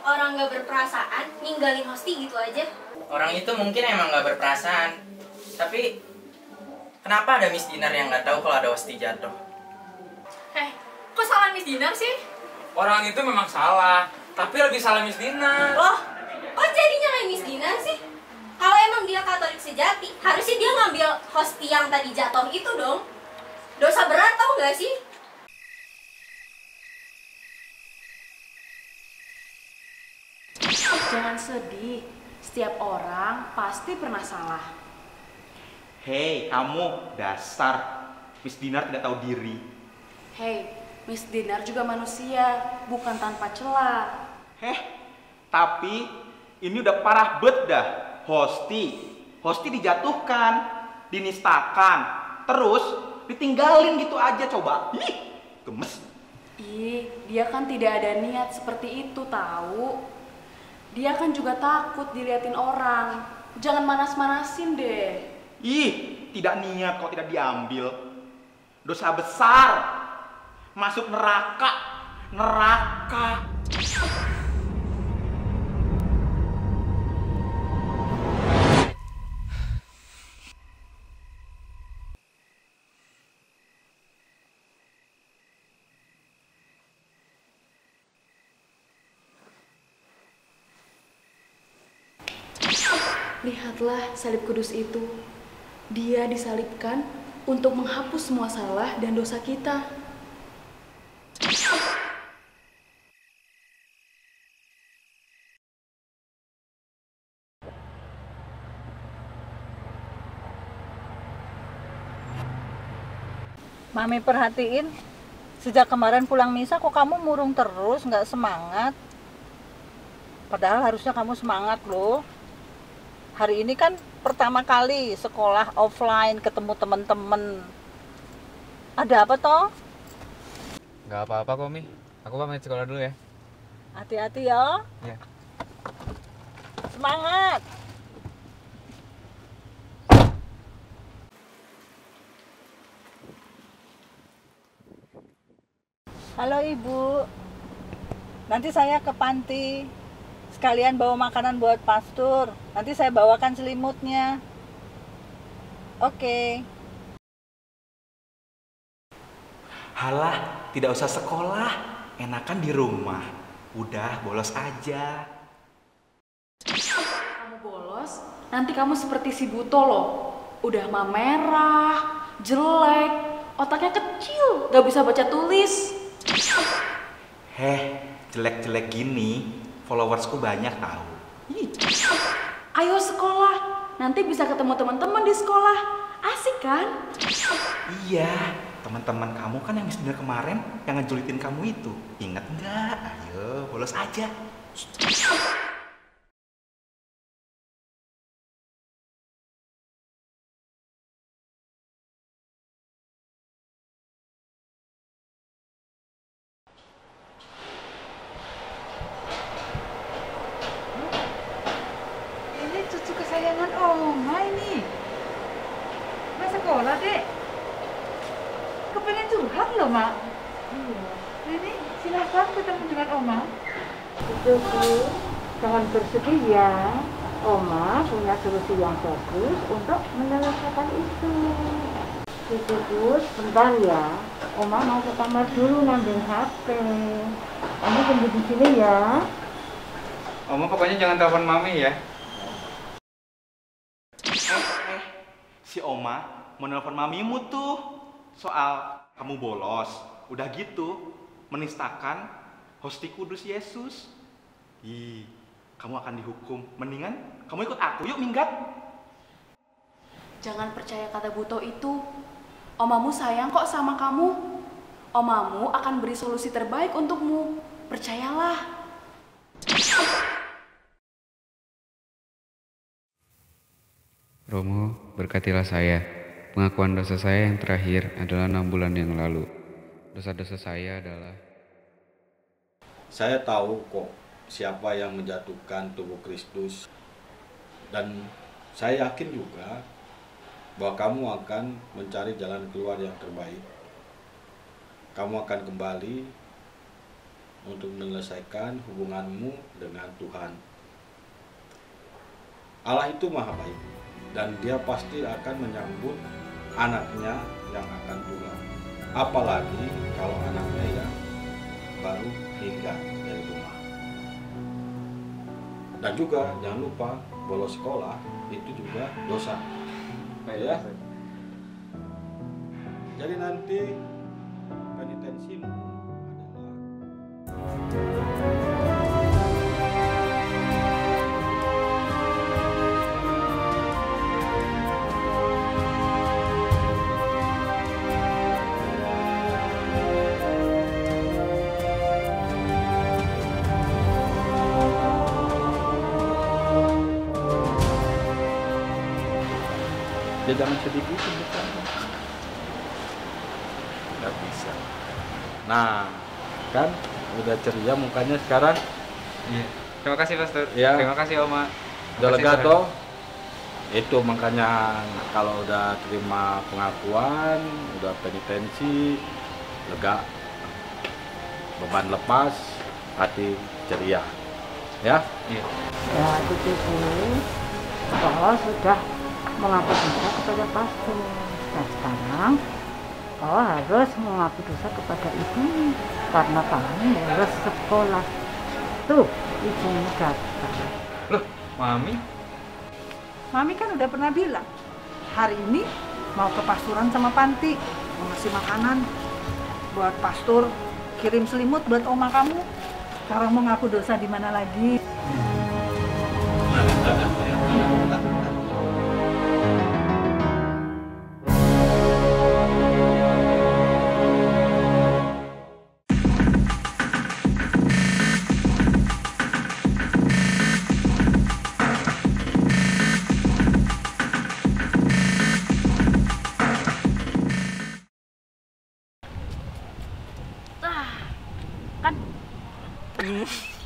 orang nggak berperasaan ninggalin Hosti gitu aja? Orang itu mungkin emang nggak berperasaan, tapi kenapa ada Miss Dinar yang nggak tahu kalau ada Hosti jatuh? Kok salah Miss Dinar sih? Orang itu memang salah, tapi lebih salah Miss Dinar. Loh, kok jadi nyalain Miss Dinar sih? Kalau emang dia Katolik sejati, harusnya dia ngambil Hosti yang tadi jatuh itu dong. Dosa berat tau nggak sih? Jangan sedih, setiap orang pasti pernah salah. Hei, kamu dasar Miss Dinar tidak tahu diri. Hei, Miss Dinar juga manusia, bukan tanpa celah. Tapi ini udah parah bet dah. Hosti dijatuhkan, dinistakan, terus ditinggalin gitu aja coba. Gemes. Dia kan tidak ada niat seperti itu tahu. Dia kan juga takut diliatin orang. Jangan manas-manasin deh. Tidak niat kok tidak diambil. Dosa besar. Masuk neraka. Lihatlah salib kudus itu. Dia disalibkan untuk menghapus semua salah dan dosa kita. Mami perhatiin, sejak kemarin pulang misa kok kamu murung terus, nggak semangat. Padahal harusnya kamu semangat loh. Hari ini kan pertama kali sekolah offline ketemu temen-temen. Ada apa toh? Nggak apa-apa kok, Mi. Aku pamit sekolah dulu ya. Hati-hati ya. Iya. Semangat. Halo Ibu. Nanti saya ke panti. Sekalian bawa makanan buat pastur. Nanti saya bawakan selimutnya. Oke. Halah, tidak usah sekolah. Enakan di rumah. Udah, bolos aja. Kamu bolos, nanti kamu seperti si Buto loh. Udah mah merah, jelek, otaknya kecil, gak bisa baca tulis. Jelek-jelek gini, followersku banyak tahu. Ayo sekolah, nanti bisa ketemu teman-teman di sekolah. Asik kan? Iya, teman-teman kamu kan yang Miss Dinar kemarin yang ngejulitin kamu itu. Ingat nggak? Ayo, bolos aja. Ini cucu kesayangan Oma ini. Mas sekolah, Dek. Kepengen curhat loh, Mak. Iya. Ini silahkan ketemu dengan Oma. Cucuku, jangan bersedih ya. Oma punya solusi yang bagus untuk menyelesaikan itu. Cucuku, sebentar ya. Oma mau ke kamar dulu ngambil HP. Oma tunggu di sini ya. Oma pokoknya jangan telepon Mami ya. Si Oma mau nelfon mamimu tuh soal kamu bolos. Udah gitu menistakan Hosti Kudus Yesus. Kamu akan dihukum. Mendingan kamu ikut aku, yuk minggat. Jangan percaya kata Buto itu. Omamu sayang kok sama kamu. Omamu akan beri solusi terbaik untukmu. Percayalah. Romo, berkatilah saya. Pengakuan dosa saya yang terakhir adalah 6 bulan yang lalu. Dosa-dosa saya adalah... Saya tahu kok siapa yang menjatuhkan tubuh Kristus. Dan saya yakin juga bahwa kamu akan mencari jalan keluar yang terbaik. Kamu akan kembali untuk menyelesaikan hubunganmu dengan Tuhan. Allah itu maha baik dan dia pasti akan menyambut anaknya yang akan pulang. Apalagi kalau anaknya yang baru hingga dari rumah. Dan juga jangan lupa bolos sekolah itu juga dosa. Ya. Jadi nanti penitensimu Ya jangan sedih gitu bukan. Nggak bisa. Nah, kan udah ceria mukanya sekarang. Iya. Terima kasih Pastor. Ya. Terima kasih Oma. Udah lega toh? Itu makanya kalau udah terima pengakuan, udah penitensi, lega, beban lepas, hati ceria. Ya? Iya. Ya, cucuku, kau sudah mengaku dosa kepada pastor. Dan sekarang kau harus mengaku dosa kepada ibumu karena kamu harus sekolah. Tuh, ibumu datang. Loh, Mami? Mami kan udah pernah bilang, hari ini mau ke pasturan sama Panti, mau ngasih makanan buat pastor, kirim selimut buat oma kamu. Sekarang mau ngaku dosa di mana lagi? Kan